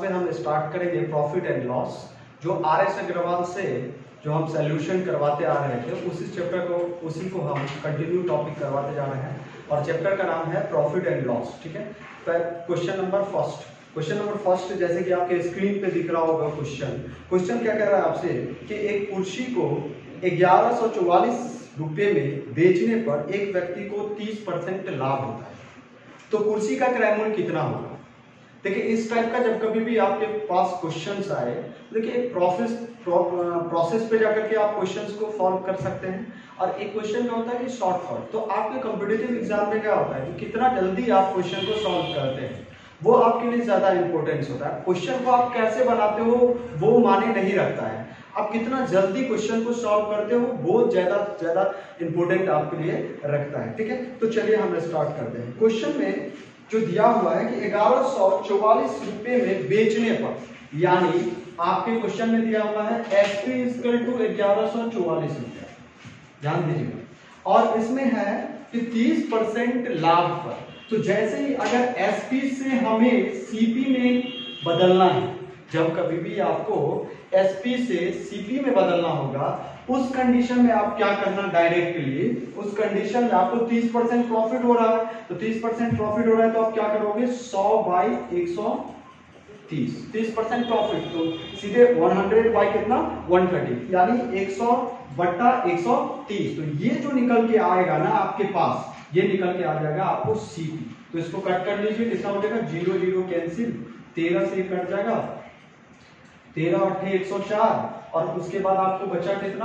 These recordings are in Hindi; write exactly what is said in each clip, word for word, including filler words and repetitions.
हम स्टार्ट करेंगे प्रॉफिट एंड लॉस, जो आर एस अग्रवाल से जो हम सोल्यूशन करवाते आ रहे थे उसी चैप्टर को उसी को हम कंटिन्यू टॉपिक करवाते जा रहे हैं और चैप्टर का नाम है प्रॉफिट एंड लॉस। ठीक है, question number first question number first जैसे कि आपके स्क्रीन पे दिख रहा होगा क्वेश्चन क्वेश्चन क्या कह रहा है आपसे कि एक कुर्सी को ग्यारह सौ चौवालीस रुपये में बेचने पर एक व्यक्ति को तीस परसेंट लाभ होता है, तो कुर्सी का क्रय मूल्य कितना होगा। देखिए इस टाइप का जब कभी भी आपके पास क्वेश्चंस आए, देखिए एक प्रोसेस प्रोसेस पे जाकर के आप क्वेश्चंस को सॉल्व कर सकते हैं और एक क्वेश्चन क्या होता है कि शॉर्ट थॉट। तो आपके कॉम्पिटिटिव एग्जाम में क्या होता है कि कितना जल्दी आप क्वेश्चन को सॉल्व करते हैं वो आपके लिए ज्यादा इंपॉर्टेंस होता है। क्वेश्चन को आप कैसे बनाते हो वो माने नहीं रखता है, आप कितना जल्दी क्वेश्चन को सॉल्व करते हो वो ज्यादा ज्यादा इंपॉर्टेंट आपके लिए रखता है। ठीक है, तो चलिए हम स्टार्ट करते हैं। क्वेश्चन में जो दिया हुआ है कि ग्यारह सौ चौवालीस रुपये में बेचने पर, यानी आपके क्वेश्चन में दिया हुआ है एस पी इक्वल टू ग्यारह सौ चौवालीस रुपया, ध्यान दीजिए, और इसमें है कि तीस परसेंट लाभ पर। तो जैसे ही अगर एसपी से हमें सीपी में बदलना है, जब कभी भी आपको एसपी से सीपी में बदलना होगा उस कंडीशन में आप क्या करना, डायरेक्टली उस कंडीशन में आपको तीस परसेंट प्रॉफिट हो रहा है, तो तीस परसेंट प्रॉफिट हो रहा है तो आप क्या करोगे सौ बाई एक सौ तीस, तीस परसेंट प्रॉफिट, तो सीधे सौ बाई कितना एक सौ तीस, यानी एक सौ बट्टा एक सौ तीस। तो ये जो निकल के आएगा ना आपके पास, ये निकल के आ जाएगा आपको सीपी। तो इसको कट कर लीजिए, कितना हो जाएगा, जीरो जीरो कैंसिल, तेरह से कट जाएगा, तेरह अट्ठे एक सौ चार, और उसके बाद आपको बचा कितना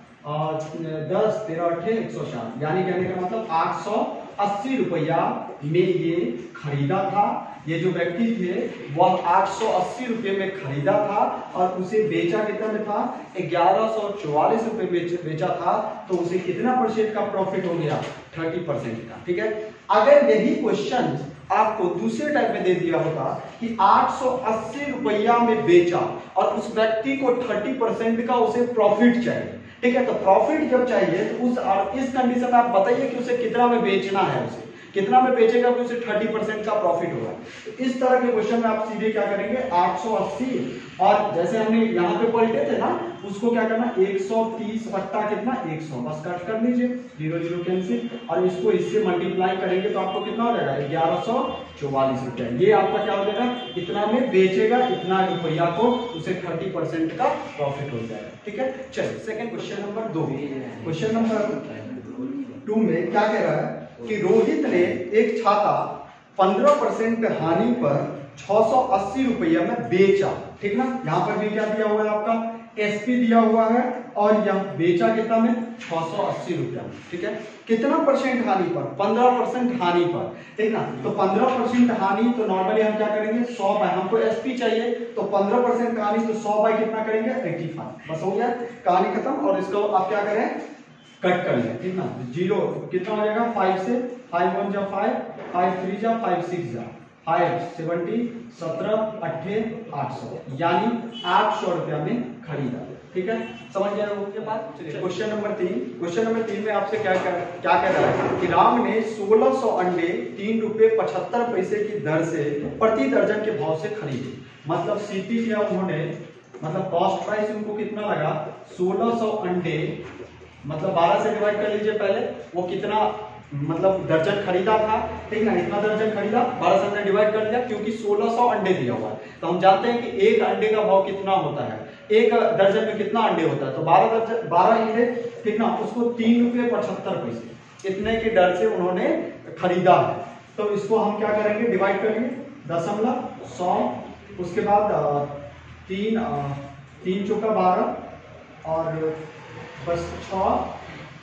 आ, दस, तेरह अट्ठे एक सौ चार, यानी कहने का मतलब आठ सौ अस्सी रुपया में ये खरीदा था। ये जो व्यक्ति थे वह आठ सौ अस्सी रुपये में खरीदा था और उसे बेचा कितना में था, ग्यारह सौ चौवालीस रुपये में बेचा था, तो उसे कितना परसेंट का प्रॉफिट हो गया, तीस परसेंट का। ठीक है, अगर यही क्वेश्चन आपको दूसरे टाइप में दे दिया होता कि आठ सौ अस्सी रुपया में बेचा और उस व्यक्ति को तीस परसेंट का उसे प्रॉफिट चाहिए, ठीक है, तो प्रॉफिट जब चाहिए तो उस और इस कंडीशन में आप बताइए कि उसे कितना में बेचना है, उसे कितना में बेचेगा कि उसे तीस परसेंट का प्रॉफिट होगा। तो इस तरह के क्वेश्चन में आप सीधे क्या करेंगे, आठ सौ अस्सी, और जैसे हमने यहाँ पे पलटे थे ना उसको क्या करना, एक सौ तीस बट्टा कितना एक सौ, बस कट कर लीजिए, जीरो जीरो कैंसिल, और इसको इससे मल्टीप्लाई करेंगे तो आपको कितना हो जाएगा, ग्यारह सौ चौवालीस रुपया। ये आपका क्या हो जाएगा, इतना में बेचेगा, इतना रुपया को उसे तीस परसेंट का प्रॉफिट हो जाएगा। ठीक है, चलिए सेकंड क्वेश्चन नंबर दो। क्वेश्चन नंबर टू में क्या कह रहा है कि रोहित ने एक छाता पंद्रह परसेंट हानि पर छह सौ अस्सी रुपया में बेचा। ठीक ना, यहाँ पर भी क्या दिया हुआ है आपका, एसपी दिया हुआ है, और यह बेचा कितना में, छह सौ अस्सी रुपया। ठीक है, कितना परसेंट हानि पर, पंद्रह परसेंट हानि पर। ठीक ना, तो पंद्रह परसेंट हानि, तो नॉर्मली हम क्या करेंगे, सौ बाई, हमको एसपी चाहिए तो पंद्रह परसेंट हानि, तो सौ बाई कितना करेंगे, पचासी, बस हो गया, कहानी खत्म। और इसको आप क्या करें, कट कर लें। ठीक ना, जीरो कितना हो जाएगा, फाइव से, फाइव वन जा फाइव, फाइव थ्री जा फाइव सिक्स जा फाइव, सेवेंटी, सत्रह अट्ठे आठ सौ, यानी आठ सौ रुपया में खरीदा। ठीक है, समझ गया लोगों के बाद। क्वेश्चन नंबर तीन क्वेश्चन नंबर तीन में आपसे क्या क्या क्या कह रहा है कि राम ने सोलह सौ अंडे तीन रुपए पचहत्तर पैसे की दर से प्रति दर्जन के भाव से खरीदे। मतलब सीपी किया उन्होंने, मतलब कॉस्ट प्राइस उनको कितना लगा, सोलह सौ अंडे, मतलब बारह से डिवाइड कर लीजिए पहले, वो कितना मतलब दर्जन खरीदा था। ठीक ना, इतना दर्जन खरीदा, बारह से डिवाइड कर लिया, क्योंकि सोलह सौ अंडे दिया हुआ है, तो हम जानते हैं कि एक अंडे का भाव कितना होता है, एक दर्जन में कितना अंडे होता है, तो बारह दर्जन बारह अंडे, ठीक ना, उसको तीन रुपये पचहत्तर पैसे इतने की दर से उन्होंने खरीदा है। तो इसको हम क्या करेंगे, डिवाइड करेंगे, दशमलव सौ, उसके बाद तीन तीन चौका बारह, और बस छः,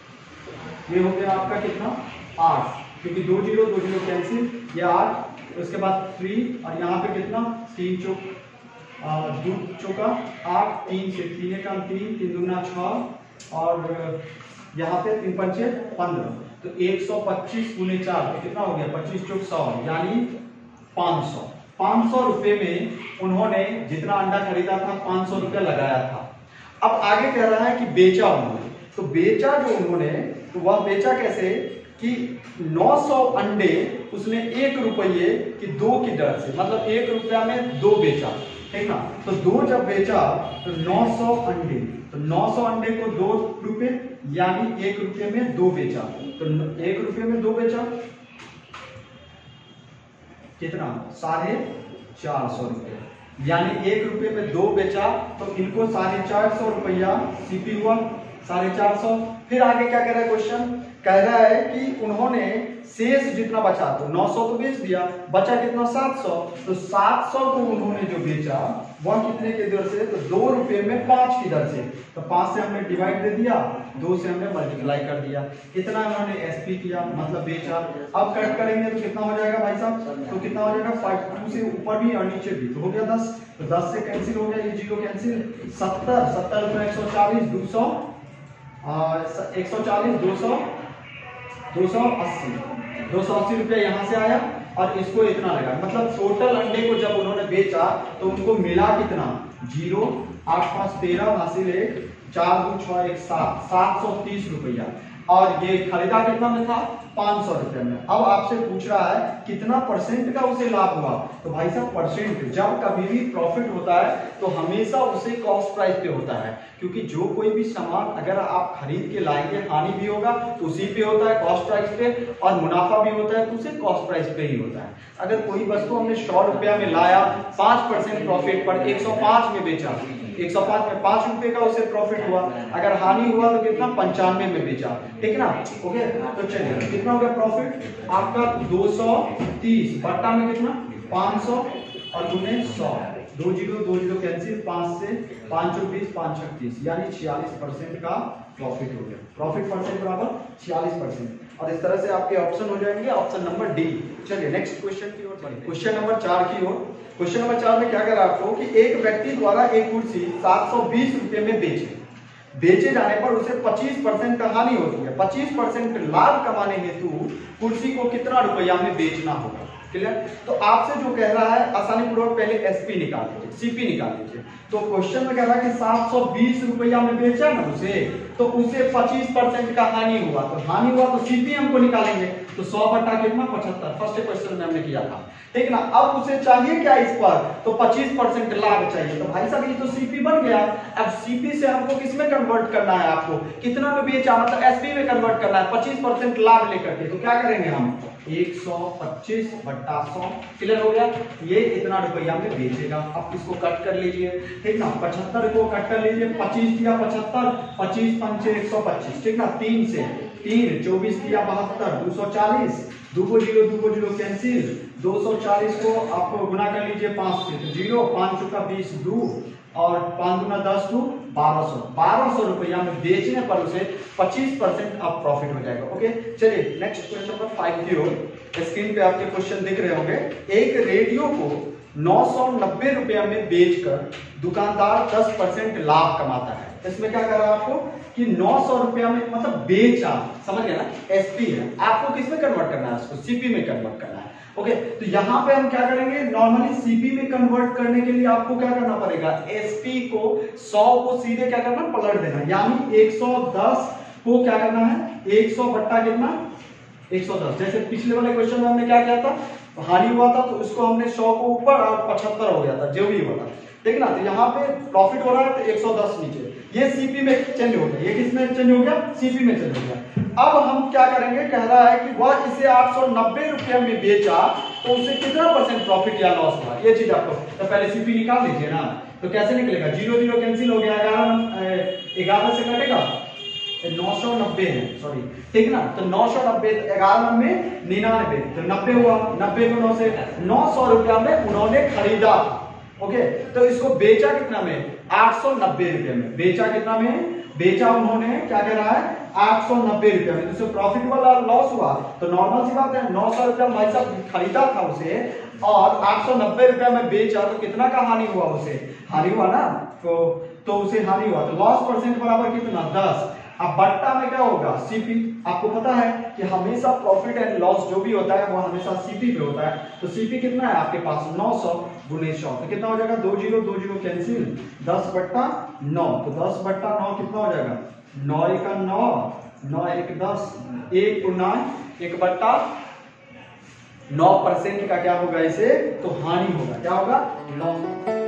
ये हो गया आपका कितना, आठ, क्योंकि दो जीरो दो जीरो कैंसिल, ये आठ, उसके बाद थ्री, और यहाँ पे कितना, तीन चौक दो चौका आठ, तीन से तीन एकम तीन, तीन दूना छः, और यहाँ पे तीन पंचे पंद्रह, तो एक सौ पच्चीस गुने चार, तो कितना हो गया, पच्चीस चौक सौ, यानी पाँच सौ। पाँच सौ रुपये में उन्होंने जितना अंडा खरीदा था पाँच सौ रुपया लगाया था। अब आगे कह रहा है कि बेचा उन्होंने, तो बेचा जो उन्होंने, तो वह बेचा कैसे कि नौ सौ अंडे उसने एक रुपये की दो की दर से, मतलब एक रुपया में दो बेचा, ठीक ना। तो दो जब बेचा तो नौ सौ अंडे, तो नौ सौ अंडे को दो रुपए यानी एक रुपये में दो बेचा, तो एक रुपये में दो बेचा कितना, साढ़े चार सौ रुपये, यानी एक रुपये में दो बेचा तो इनको साढ़े चार सौ रुपया सीपी हुआ, साढ़े चार सौ। फिर आगे क्या कह रहा है क्वेश्चन, कह रहा है कि उन्होंने शेष जितना बचा, तो नौ सौ तो बेच दिया, बचा कितना सात सौ, तो सात सौ को उन्होंने जो बेचा वह कितने के दर से, तो दो रुपये में पांच की दर से, तो पांच से हमने डिवाइड दे दिया, दो से हमने मल्टीप्लाई कर दिया, कितना उन्होंने एसपी किया मतलब बेचा। अब कट करेंगे तो कितना हो जाएगा भाई साहब, तो कितना हो जाएगा फाइव, टू से ऊपर भी और नीचे भी, तो हो गया दस, तो दस से कैंसिल हो गया, ये जीरो कैंसिल, सत्तर, सत्तर रुपये एक सौ चालीस, दो सौ एक सौ चालीस, दो सौ दो सौ अस्सी, दो सौ अस्सी रुपया यहाँ से आया और इसको इतना लगा, मतलब टोटल अंडे को जब उन्होंने बेचा तो उनको मिला कितना, जीरो, आठ पांच तेरह, हासिल एक, चार दो छह एक सात, सात सौ तीस रुपया, और ये खरीदा कितना में था, पांच सौ रुपए में। अब आपसे पूछ रहा है कितना परसेंट का उसे लाभ हुआ, तो भाई साहब परसेंट, जब कभी भी प्रॉफिट होता है तो हमेशा उसे कॉस्ट प्राइस पे होता है, क्योंकि जो कोई भी सामान अगर आप खरीद के लाएंगे हानि भी होगा तो उसी पे होता है कॉस्ट प्राइस पे, और मुनाफा भी होता है तो उसे कॉस्ट प्राइस पे ही होता है। अगर कोई वस्तु हमने सौ रुपया में लाया, पांच परसेंट प्रॉफिट पर एक सौ पांच में बेचा, एक सौ पांच में पांच रुपए का उसे प्रॉफिट हुआ, अगर हानि हुआ तो कितना, पंचानवे में बेचा, ठीक ना। ओके, तो चलिए कितना हो गया प्रॉफिट आपका, दो सौ तीस बट्टा में कितना, पांच सौ और गुने सौ, दो जीरो दो जीरो कैंसिल, पांच से पांच सौ बीस, पांच छत्तीस, यानी छियालीस परसेंट का प्रॉफिट हो गया। प्रॉफिट परसेंट बराबर छियालीस परसेंट, और इस तरह से आपके ऑप्शन हो जाएंगे, ऑप्शन नंबर डी। चलिए नेक्स्ट क्वेश्चन की ओर बढ़िए, क्वेश्चन नंबर चार की ओर। क्वेश्चन नंबर चार में क्या कह रहा है आपको कि एक व्यक्ति द्वारा एक कुर्सी सात सौ बीस रुपए में बेचे, बेचे जाने पर उसे पच्चीस परसेंट हानि होती है, पच्चीस परसेंट लाभ कमाने हेतु कुर्सी को कितना रुपया में बेचना होगा, क्लियर। तो आपसे जो कह रहा है आसानी पूर्वक पहले एसपी निकाल लीजिए, सीपी निकाल लीजिए। तो क्वेश्चन में कह रहा है कि सात सौ बीस रुपया में बेचा ना उसे, तो उसे पच्चीस परसेंट का हानि हुआ, तो हानि हुआ तो सीपी हमको निकालेंगे, तो सौ बटा कितना, पचहत्तर, फर्स्ट क्वेश्चन में हमने किया था, ठीक ना। अब उसे चाहिए क्या इस पर, तो पच्चीस परसेंट लाभ चाहिए, तो भाई साहब ये तो सीपी बन गया। अब सीपी से हमको किसमें कन्वर्ट करना है, आपको कितना में बेचा मतलब एसपी में कन्वर्ट करना है, पच्चीस परसेंट लाभ लेकर के, तो क्या करेंगे हम, एक सौ पच्चीस बट्टा सौ, क्लियर हो गया, ये इतना रुपया में बेचेगा। अब इसको कट कर लीजिए, ठीक ना, पचहत्तर को कट कर लीजिए, पच्चीस दिया पचहत्तर, पच्चीस पंचे एक सौ पच्चीस, ठीक ना, तीन से तीन, चौबीस दिया बहत्तर, दो सौ चालीस, दो जीरो दो जीरो कैंसिल, दो सौ चालीस को आपको गुना कर लीजिए पांच से, तो जीरो, पांच चौका बीस, दो और पांच गुना दस, दो बारह सौ, बारह सौ रुपया में बेचने पर उसे पच्चीस परसेंट अब प्रॉफिट हो जाएगा। ओके, चलिए नेक्स्ट क्वेश्चन नंबर फाइव की ओर। स्क्रीन पे आपके क्वेश्चन दिख रहे होंगे। एक रेडियो को नौ सौ नब्बे रुपया में बेचकर दुकानदार दस परसेंट लाभ कमाता है। इसमें क्या कर रहा है आपको कि नौ सौ रुपया में मतलब बेचा, समझ गया ना, एसपी है, आपको किसमें कन्वर्ट करना है, उसको सीपी में कन्वर्ट करना है। ओके, तो यहाँ पे हम क्या करेंगे, नॉर्मली सीपी में कन्वर्ट करने के लिए आपको क्या करना पड़ेगा, एसपी को सौ को सीधे क्या करना, पलट देना, यानी एक सौ दस को क्या करना है, एक सौ बट्टा कितना, एक सौ दस। जैसे पिछले वाले क्वेश्चन में हमने क्या किया था, हानि हुआ था तो उसको हमने सौ को ऊपर और पचहत्तर हो गया था, जो भी हुआ था, ठीक ना। तो यहाँ पे प्रॉफिट हो रहा है तो एक सौ दस नीचे, ये सीपी में चेंज हो गया, ये किसमें चेंज हो गया, सीपी में चेंज हो गया। अब हम क्या करेंगे, कह रहा है कि वह इसे आठ सौ नब्बे रुपये में बेचा तो उसे कितना परसेंट प्रॉफिट या लॉस हुआ, ये चीज आपको, तो पहले सीपी निकाल लीजिए ना। तो कैसे निकलेगा, जीरो जीरो कैंसिल हो गया, ग्यारह ग्यारह से कटेगा, नौ सौ नब्बे है, सॉरी, ठीक ना। तो नौ सौ नब्बे, ग्यारह में निन्यानवे, तो नब्बे हुआ, नब्बे को नौ से, नौ सौ रुपया में उन्होंने खरीदा। ओके, तो इसको बेचा कितना में, आठ सौ नब्बे रुपये में, बेचा कितना में, बेचा उन्होंने, क्या कह रहा है, आठ सौ नब्बे रुपये में, तो प्रॉफिट वाला लॉस हुआ, तो नॉर्मल सी बात है, नौ सौ रुपया भाई साहब खरीदा था उसे और आठ सौ नब्बे रुपया में बेचा, तो कितना का हानि हुआ, उसे हानि हुआ ना, तो तो उसे हानि हुआ, तो लॉस परसेंट बराबर कितना, दस। अब बट्टा में क्या होगा, सीपी। आपको पता है कि हमेशा प्रॉफिट एंड लॉस जो भी होता है वो हमेशा सीपी पे होता है, तो सीपी कितना है आपके पास, नौ सौ गुने सौ, तो कितना हो जाएगा, दो जीरो दो जीरो कैंसिल, दस बट्टा नौ, तो दस बट्टा नौ कितना हो जाएगा, नौ एक नौ, नौ एक दस, एक गुना एक बट्टा नौ परसेंट का क्या होगा इसे, तो हानि होगा, क्या होगा, लॉस।